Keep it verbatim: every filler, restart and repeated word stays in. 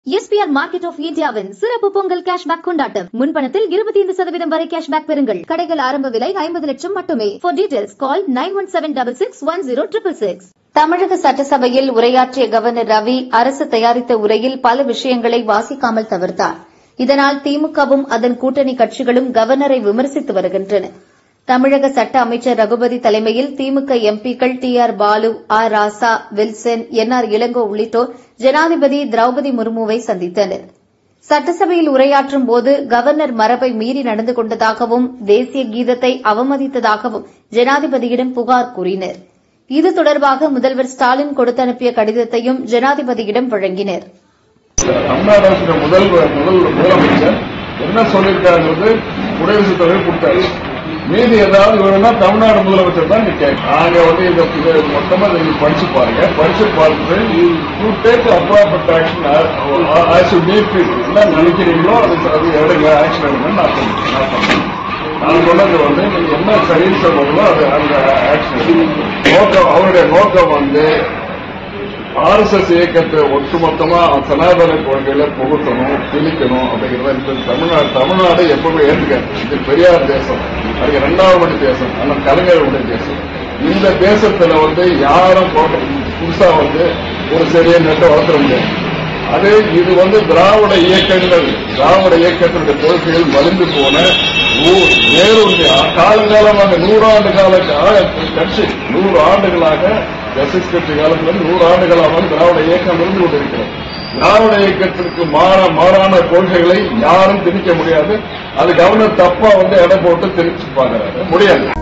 S P R Market of Indiaவின் சிறப்பு Pongal cashback கொண்டாட்டம். முன்பணத்தில் இருபத்தி ஐந்து சதவீதம் வரை கேஷ்பேக் பெறுங்கள். கடைகள் ஆரம்ப விலை ஐம்பது லட்சம் மட்டுமே. For details call nine one seven six six one zero six six six. தமிழக சட்டசபையில் உரையாற்றிய கவர்னர் ரவி அரசு தயாரித்த உரையில் பல விஷயங்களை வாசிக்காமல் தவிர்த்தார். இதனால் திமுகவும் அதன் கூட்டணி கட்சிகளும் கவர்னரை விமர்சித்து வருகின்றன. தமிழக சட்ட அமைச்சர் ரகுபதி தலைமையில் திமுக எம்பிக்கள் T R Baalu, R Raja, Wilson, N R Elango உள்ளிட்டோர் ஜனாதிபதி திரௌபதி முர்முவை சந்தித்தனர். சட்டசபையில் உரையாற்றும் போது கவர்னர் மரபை மீறி நடந்து கொண்டதாகவும் தேசிய கீதத்தை அவமதித்ததாகவும் ஜனாதிபதியிடம் புகார் கூறினர். இது தொடர்பாக முதல்வர் ஸ்டாலின் கொடுத்து அனுப்பிய கடிதத்தையும் ஜனாதிபதியிடம் வழங்கினர். தமிழ்நாடு அரசு முதல் முதலமைச்சர் என்ன சொல்லியிருக்காங்கிறது குடியரசுத் தலைவர் கொடுத்தாரு. மீதி ஏதாவது வேணும்னா தமிழ்நாடு முதலமைச்சர் தான் நாங்க வந்து இதை மொத்தமா நீங்க படிச்சு பாருங்க. படிச்சு பார்த்துட்டு you take appropriate action as you need என்ன நினைக்கிறீங்களோ அது அது எடுங்க ஆக்ஷன் எடுங்கன்னு நான் சொல்றேன். நான் சொன்னது வந்து நீங்க என்ன சரின்னு சொல்றீங்களோ அது அந்த ஆக்ஷன் எடுங்க. நோக்கம் அவருடைய நோக்கம் வந்து ஆர் எஸ் எஸ் இயக்கத்தை ஒட்டுமொத்தமா சனாதன கொள்கையில புகுத்தணும், திணிக்கணும் அப்படிங்கிறத தமிழ்நாடு தமிழ்நாடு எப்பவுமே ஏற்றுக்காது. இது பெரியார் தேசம், அது இரண்டாவது மணி தேசம், ஆனால் கலைஞர்களுடைய தேசம். இந்த தேசத்துல வந்து யாரும் புதுசா வந்து ஒரு சரியா நெட்டை வளர்த்துற முடியாது. அது இது வந்து திராவிட இயக்கங்கள் திராவிட இயக்கத்தினுடைய கொள்கைகள் வலிந்து போன நேருடைய காலங்காலமாக நூறாண்டு கால கட்சி நூறு ஆண்டுகளாக ஜஸ்டிஸ் கட்சி காலத்திலிருந்து நூறு ஆண்டுகளாக திராவிட இயக்கம் இருந்து கொண்டிருக்கிறது. திராவிட இயக்கத்திற்கு மாற மாறான கொள்கைகளை யாரும் திணிக்க முடியாது. அது கவர்னர் தப்பா வந்து எடை போட்டு திணிச்சு பார்க்கிறாரு முடியாது.